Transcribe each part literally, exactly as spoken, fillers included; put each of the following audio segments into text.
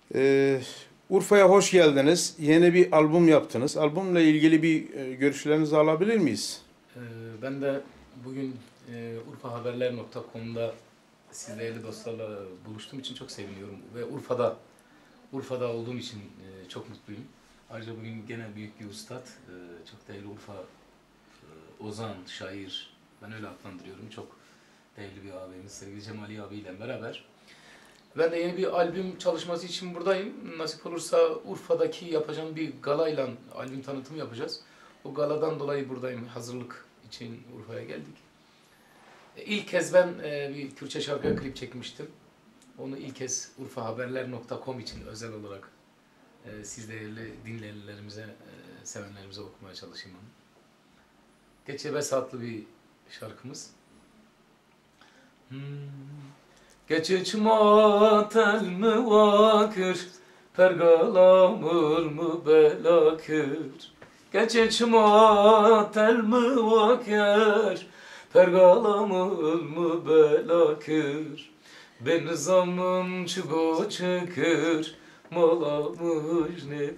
Ee, Urfa'ya hoş geldiniz. Yeni bir albüm yaptınız. Albümle ilgili bir e, görüşlerinizi alabilir miyiz? Ee, Ben de bugün e, urfa haberler nokta com'da siz değerli dostlarla buluştuğum için çok seviniyorum ve Urfa'da Urfa'da olduğum için e, çok mutluyum. Ayrıca bugün gene büyük bir ustad, e, çok değerli Urfa e, ozan, şair, ben öyle adlandırıyorum. Çok değerli bir abimiz sevgili Cemali abiyle beraber. Ben de yeni bir albüm çalışması için buradayım. Nasip olursa Urfa'daki yapacağım bir galayla albüm tanıtımı yapacağız. O galadan dolayı buradayım. Hazırlık için Urfa'ya geldik. E, İlk kez ben e, bir Kürtçe şarkıya klip çekmiştim. Onu ilk kez urfa haberler nokta com için özel olarak e, siz değerli dinleyenlerimize, e, sevenlerimize okumaya çalışayım onu. Geçe beş saatli bir şarkımız. Hmm. Geçe çıma tel mi vakır, pergalamır mı belakır. Geçe çıma tel mi vakır, pergalamır mı belakır. Ben zamım çıgo çıkır, malamış net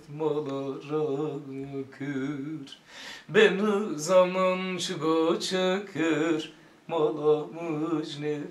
malarakır. Ben zamım çıgo çıkır, malamış net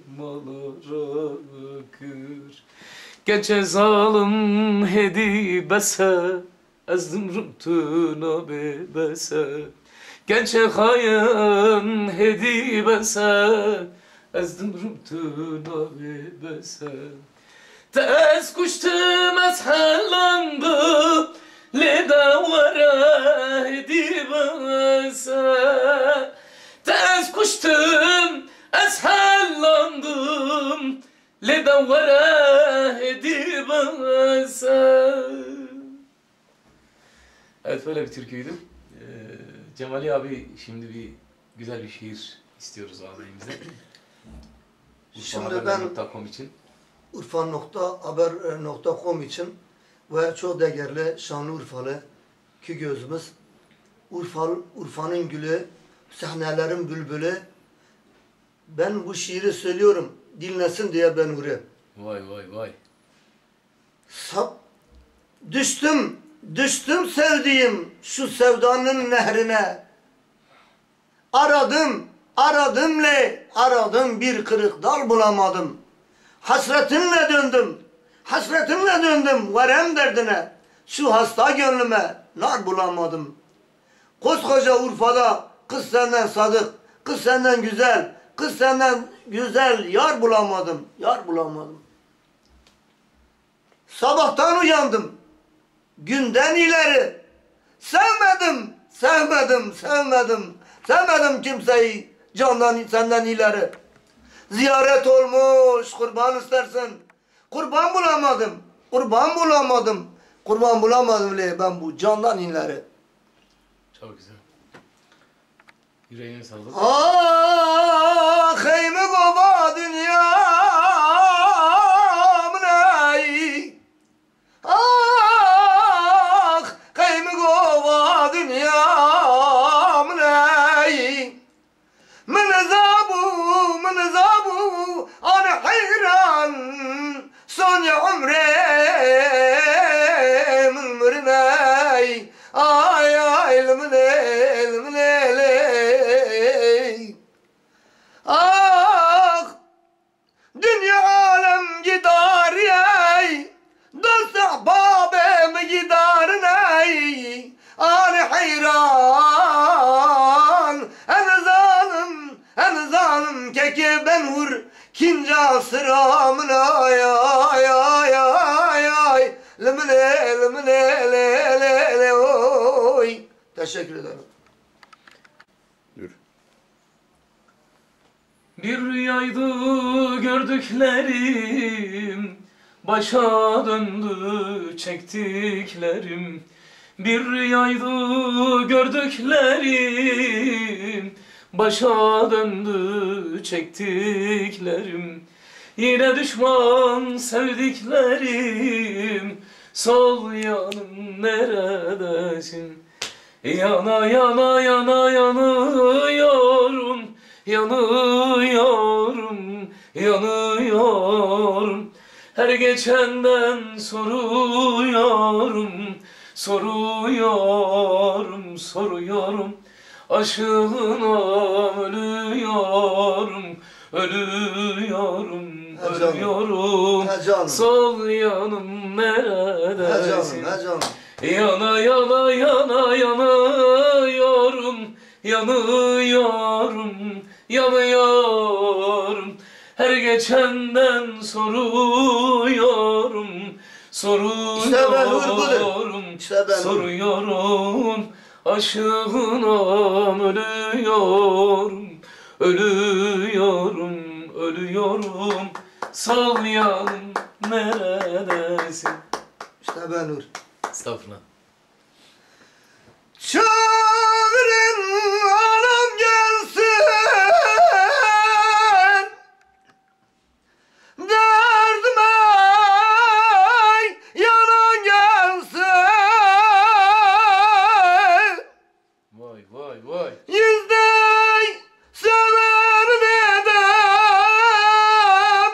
malarakır. Geçe zalim hedi bese, ezdim rütuna bebese. Geçe hayan hedi bese, ezdim rütuna bebese. Tez kuştum ezhellandım, ledavara hedi bese. Tez kuştum ezhellandım, ledavara hedi bese. Evet, böyle bir türküydü. Ee, Cemali abi şimdi bir güzel bir şiir istiyoruz ağabeyimizden. Şimdi ben için. urfa nokta haber nokta com için ve çok değerli Şanlıurfalı ki gözümüz Urfa, Urfa'nın gülü, sahnelerin bülbülü. Ben bu şiiri söylüyorum, dinlesin diye ben buraya. Vay vay vay. Sap, düştüm, düştüm sevdiğim şu sevdanın nehrine. Aradım, aradım le, aradım bir kırık dal bulamadım. Hasretinle döndüm, hasretinle döndüm verem derdine. Şu hasta gönlüme nar bulamadım. Koskoca Urfa'da kız senden sadık, kız senden güzel, kız senden güzel yar bulamadım, yar bulamadım. Sabahtan uyandım, günden ileri. Sevmedim, sevmedim, sevmedim, sevmedim kimseyi candan senden ileri. Ziyaret olmuş, kurban istersen. Kurban bulamadım, kurban bulamadım, kurban bulamadım le ben bu candan ileri. Çok güzel. Yüreğine sağlık. Ah, ey mi baba dünyam ney? Ah, ey mi baba dünyam ney? Min zabu, min zabu, ana hayran, son ya umre, min mürney. Ay ay ilmine ilmine ley. Ah, dünya alem gidar yey, dost ahbabım gidar ney. Ani hayran, en zalim, en zalim keke ben vur, kinca sıramın ay ay ay ay ay. Limine limine le le le oy. Teşekkür ederim. Dur. Bir rüyaydı gördüklerim, başa döndü çektiklerim. Bir rüyaydı gördüklerim, başa döndü çektiklerim. Yine düşman sevdiklerim, sol yanım neredesin? Yana yana yana yanıyorum, yanıyorum, yanıyorum. Her geçenden soruyorum, soruyorum, soruyorum. Aşığına ölüyorum, ölüyorum, Ha canım. ölüyorum. Ha canım. Sol yanım Ha neredesin? canım, ha canım. Yana yana yana yanıyorum, yanıyorum, yanıyorum. Her geçenden soruyorum, İşte ben Nur budur. soruyorum, İşte ben Nur. soruyorum. Aşığına ölüyorum, ölüyorum, ölüyorum. Sol yanım neredesin? İşte ben Nur. Estağfurullah. Çağırın anam gelsin, derdime yanan gelsin. Vay vay vay. Yüzde sever dedem,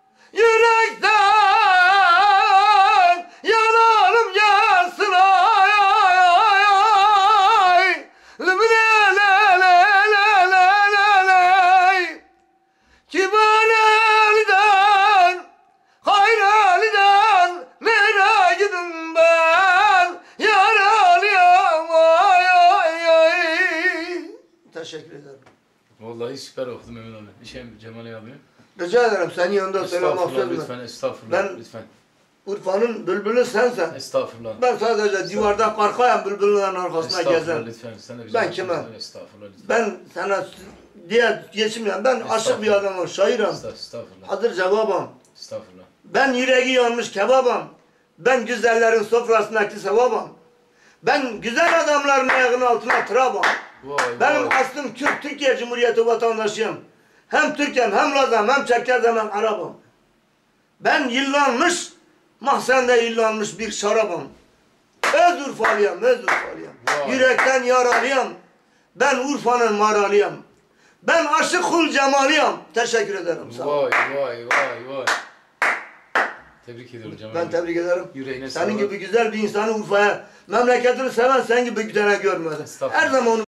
yürekten yanarım gelsin ay ay ay ay. Lümle le le le le le le. Kibar elden, hayır elden, nereye gidin ben? Yar alıyam ay ay ay. Teşekkür ederim. Vallahi süper okudun Mehmet abi. Bir şey Cemal abi. Rica ederim senin yanında söylemek Estağfurullah sözüm. lütfen, estağfurullah Ben- lütfen. Urfa'nın bülbülü sensen. Estağfurullah. Ben sadece civarda karkayım bülbüllerin arkasına Estağfurullah gezen. lütfen. Sen de bize Ben bak- kimim? Estağfurullah lütfen. Ben sana diye geçmiyorum. Ben aşık bir adamım, şairim. Estağfurullah. Hazır cevabım. Estağfurullah. Ben yüreği yanmış kebabım. Ben güzellerin sofrasındaki sevabım. Ben güzel adamların ayağının altına trabım. Vay Benim vay. aslım Kürt, Türkiye Cumhuriyeti vatandaşıyım. Hem Türk'üm, hem Lazım, hem Çerkez'im, hem Arap'ım. Ben yıllanmış, mahzende yıllanmış bir şarabım. Öz Urfalıyım, öz Urfalıyım. Vay. Yürekten yaralıyım. Ben Urfa'nın maralıyım. Ben aşık kul cemaliyim. Teşekkür ederim. Sağ ol. Vay vay vay vay. Tebrik ediyorum Cemal Ben abi. tebrik ederim. Yüreğine Senin sağlık. gibi güzel bir insanı Urfa'ya, memleketini seven sen gibi bir tane görmedim. Estağfurullah. Her zaman onu